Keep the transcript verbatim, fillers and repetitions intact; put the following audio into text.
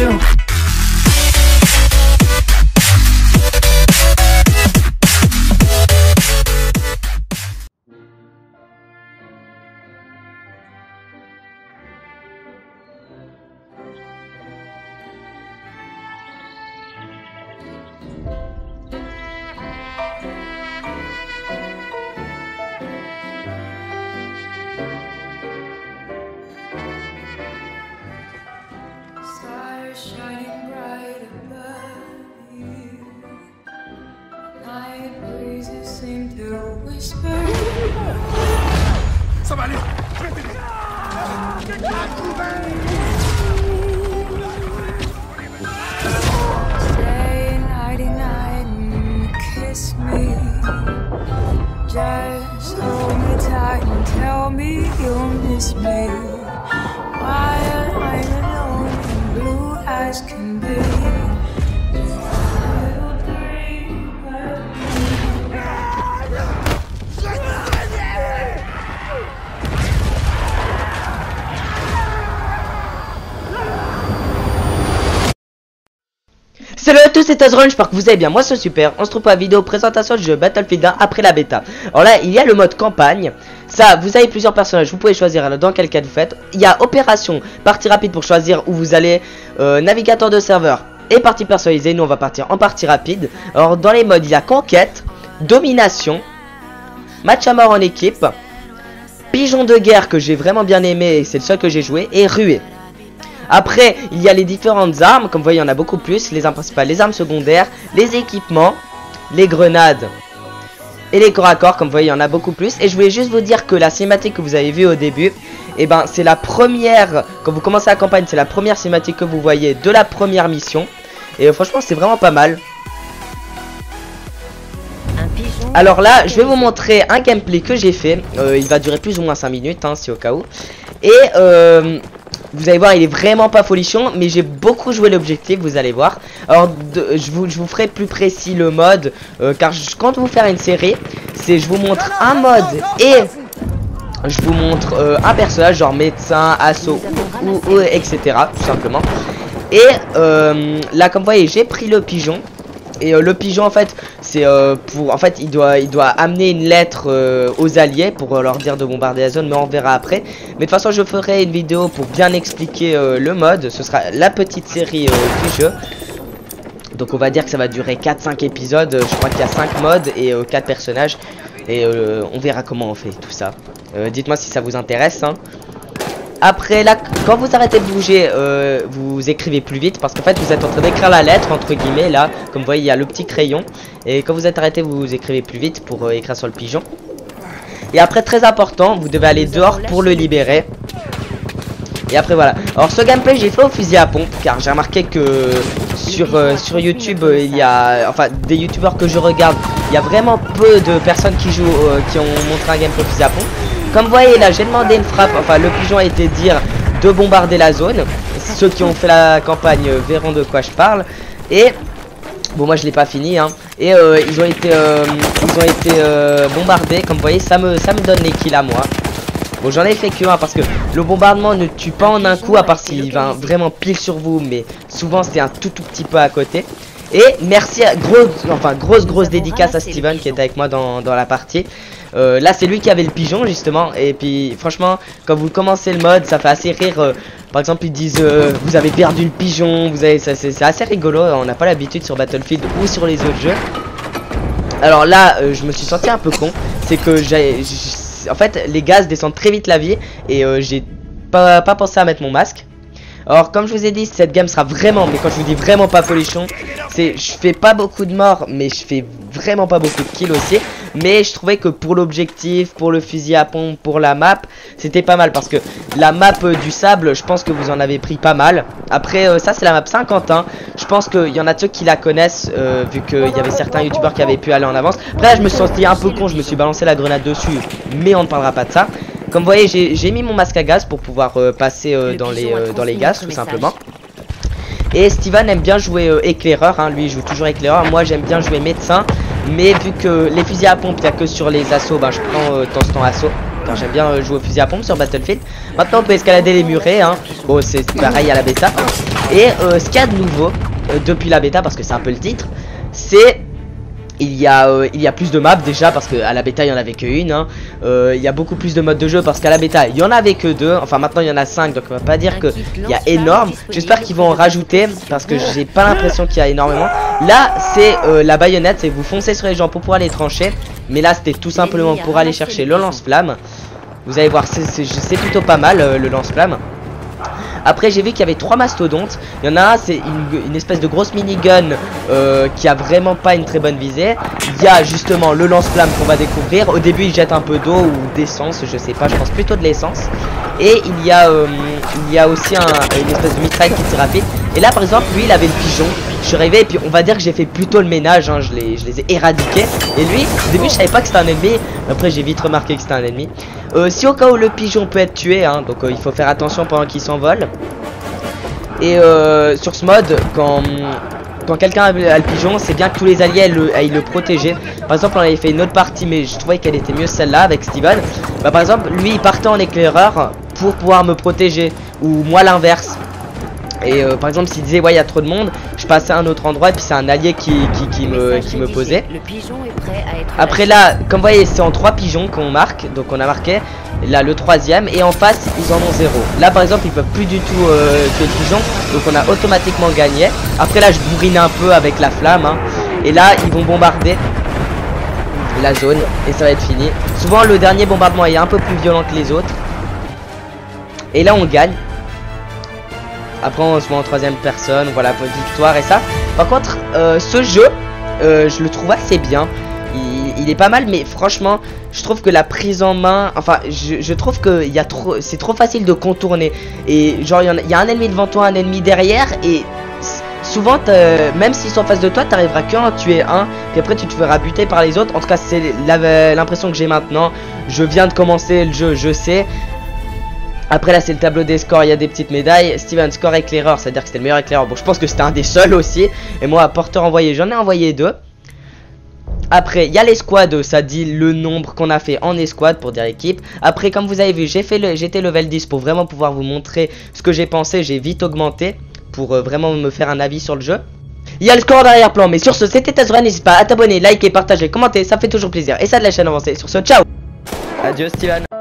go. Shining bright above you, night breezes seem to whisper. Ça va aller, je vais t'aider. Stay nighty night and kiss me. Just hold me tight and tell me you'll miss me while I'm alone and blue as can be. Little dream of Salut à tous, c'est Azron, j'espère que vous allez bien, moi c'est super. On se retrouve pour la vidéo présentation du jeu Battlefield un après la bêta. Alors là, il y a le mode campagne. Ça, vous avez plusieurs personnages, vous pouvez choisir dans quel cas vous faites. Il y a opération, partie rapide pour choisir où vous allez, euh, navigateur de serveur et partie personnalisée. Nous on va partir en partie rapide. Alors dans les modes, il y a conquête, domination, match à mort en équipe, pigeon de guerre que j'ai vraiment bien aimé et c'est le seul que j'ai joué, et ruée. Après, il y a les différentes armes, comme vous voyez, il y en a beaucoup plus. Les armes principales, les armes secondaires, les équipements, les grenades et les corps à corps, comme vous voyez, il y en a beaucoup plus. Et je voulais juste vous dire que la cinématique que vous avez vue au début, et ben c'est la première, quand vous commencez la campagne, c'est la première cinématique que vous voyez de la première mission. Et euh, franchement, c'est vraiment pas mal. Alors là, je vais vous montrer un gameplay que j'ai fait. Euh, il va durer plus ou moins cinq minutes, hein, si au cas où. Et euh... vous allez voir, il est vraiment pas folichon, mais j'ai beaucoup joué l'objectif, vous allez voir. Alors, de, je, vous, je vous ferai plus précis le mode, euh, car je compte vous faire une série. C'est je vous montre un mode et je vous montre euh, un personnage, genre médecin, assaut, ou, ou, et cetera. Tout simplement. Et euh, là, comme vous voyez, j'ai pris le pigeon. Et euh, le pigeon en fait c'est euh, pour en fait il doit il doit amener une lettre euh, aux alliés pour euh, leur dire de bombarder la zone, mais on verra après. Mais de toute façon je ferai une vidéo pour bien expliquer euh, le mode. Ce sera la petite série euh, du jeu. Donc on va dire que ça va durer quatre cinq épisodes. Je crois qu'il y a cinq modes et euh, quatre personnages. Et euh, on verra comment on fait tout ça. euh, Dites moi si ça vous intéresse, hein. Après là, quand vous arrêtez de bouger, euh, vous écrivez plus vite parce qu'en fait vous êtes en train d'écrire la lettre entre guillemets là. Comme vous voyez, il y a le petit crayon. Et quand vous êtes arrêté, vous écrivez plus vite pour euh, écrire sur le pigeon. Et après, très important, vous devez aller dehors pour le libérer. Et après voilà. Alors ce gameplay j'ai fait au fusil à pompe car j'ai remarqué que sur euh, sur YouTube euh, il y a enfin des youtubeurs que je regarde, il y a vraiment peu de personnes qui jouent euh, qui ont montré un gameplay au fusil à pompe. Comme vous voyez là, j'ai demandé une frappe, enfin le pigeon a été dire de bombarder la zone. Ceux qui ont fait la campagne euh, verront de quoi je parle. Et bon, moi je l'ai pas fini, hein. Et euh, ils ont été euh, ils ont été euh, bombardés. Comme vous voyez, ça me ça me donne les kills à moi. Bon, j'en ai fait que un parce que le bombardement ne tue pas en un coup, à part s'il va vraiment pile sur vous, mais souvent c'est un tout tout petit peu à côté. Et merci à grosse, enfin grosse grosse dédicace à Steven qui était avec moi dans, dans la partie. Euh, là c'est lui qui avait le pigeon justement. Et puis franchement quand vous commencez le mode ça fait assez rire. euh, Par exemple ils disent euh, vous avez perdu le pigeon. Vous avez, c'est assez rigolo. On n'a pas l'habitude sur Battlefield ou sur les autres jeux. Alors là euh, je me suis senti un peu con. C'est que j'ai en fait les gaz descendent très vite la vie. Et euh, j'ai pas, pas pensé à mettre mon masque. Alors comme je vous ai dit, cette game sera vraiment, mais quand je vous dis vraiment pas folichon, c'est je fais pas beaucoup de morts, mais je fais vraiment pas beaucoup de kills aussi. Mais je trouvais que pour l'objectif, pour le fusil à pompe, pour la map, c'était pas mal. Parce que la map euh, du sable, je pense que vous en avez pris pas mal. Après euh, ça c'est la map Saint-Quentin. Je pense qu'il y en a ceux qui la connaissent, euh, vu qu'il y avait certains youtubeurs qui avaient pu aller en avance. Après là je me suis senti un peu con, je me suis balancé la grenade dessus, mais on ne parlera pas de ça. Comme vous voyez, j'ai mis mon masque à gaz pour pouvoir euh, passer euh, dans, les, euh, dans les gaz, tout simplement. Et Steven aime bien jouer euh, éclaireur, hein. Lui il joue toujours éclaireur. Moi j'aime bien jouer médecin. Mais vu que les fusils à pompe, il n'y a que sur les assauts, bah, je prends euh, temps en temps assaut. car j'aime bien euh, jouer au fusil à pompe sur Battlefield. Maintenant on peut escalader les murets, hein. Bon c'est pareil à la bêta. Et euh, ce qu'il y a de nouveau euh, depuis la bêta, parce que c'est un peu le titre, c'est il y a euh, il y a plus de maps déjà, parce que à la bêta il y en avait que une, hein. euh, il y a beaucoup plus de modes de jeu, parce qu'à la bêta il y en avait que deux, enfin maintenant il y en a cinq, donc on va pas dire que il y a énorme. J'espère qu'ils vont en rajouter, parce que j'ai pas l'impression qu'il y a énormément. Là c'est euh, la baïonnette, c'est vous foncez sur les gens pour pouvoir les trancher, mais là c'était tout simplement pour aller chercher le lance-flamme. Vous allez voir, c'est plutôt pas mal euh, le lance-flamme. Après j'ai vu qu'il y avait trois mastodontes. Il y en a un, c'est une, une espèce de grosse minigun euh, qui a vraiment pas une très bonne visée. Il y a justement le lance-flamme qu'on va découvrir. Au début il jette un peu d'eau ou d'essence, je sais pas, je pense plutôt de l'essence. Et il y a euh, il y a aussi un, une espèce de mitraille qui tire rapide. Et là par exemple lui il avait le pigeon. Je suis arrivé et puis on va dire que j'ai fait plutôt le ménage, hein. je, les, je les ai éradiqués. Et lui au début je savais pas que c'était un ennemi. Après j'ai vite remarqué que c'était un ennemi. euh, Si au cas où le pigeon peut être tué, hein, donc euh, il faut faire attention pendant qu'il s'envole. Et euh, sur ce mode, quand, quand quelqu'un a le pigeon, c'est bien que tous les alliés aillent le, aillent le protéger. Par exemple on avait fait une autre partie, mais je trouvais qu'elle était mieux celle-là avec Steven. Bah, par exemple lui il partait en éclaireur pour pouvoir me protéger, ou moi l'inverse. Et euh, par exemple s'il disait ouais il y a trop de monde, je passais à un autre endroit et puis c'est un allié qui, qui, qui me, qui me posait. Après là comme vous voyez c'est en trois pigeons qu'on marque, donc on a marqué là le troisième, et en face ils en ont zéro. Là par exemple ils peuvent plus du tout euh, tuer le pigeon, donc on a automatiquement gagné. Après là je bourrine un peu avec la flamme, hein. Et là ils vont bombarder la zone et ça va être fini. Souvent le dernier bombardement est un peu plus violent que les autres. Et là on gagne. Après on se voit en troisième personne, voilà, victoire et ça. Par contre euh, ce jeu euh, je le trouve assez bien. Il, il est pas mal, mais franchement je trouve que la prise en main, enfin je, je trouve que il y a trop, c'est trop facile de contourner. Et genre il y, en a, il y a un ennemi devant toi, un ennemi derrière, et souvent même s'ils sont en face de toi t'arriveras qu'à en tuer un, puis après tu te feras buter par les autres. En tout cas c'est l'impression que j'ai maintenant. Je viens de commencer le jeu, je sais. Après là c'est le tableau des scores, il y a des petites médailles. Steven score éclaireur, c'est à dire que c'était le meilleur éclaireur. Bon je pense que c'était un des seuls aussi. Et moi porteur envoyé, j'en ai envoyé deux. Après il y a l'escouade, ça dit le nombre qu'on a fait en escouade pour dire équipe. Après comme vous avez vu j'ai fait le j'étais level dix pour vraiment pouvoir vous montrer ce que j'ai pensé. J'ai vite augmenté pour euh, vraiment me faire un avis sur le jeu. Il y a le score d'arrière-plan, mais sur ce c'était Tazura, n'hésite pas à t'abonner, liker, partager, commenter, ça fait toujours plaisir. Et ça de la chaîne avancée. Sur ce, ciao. Adieu Steven.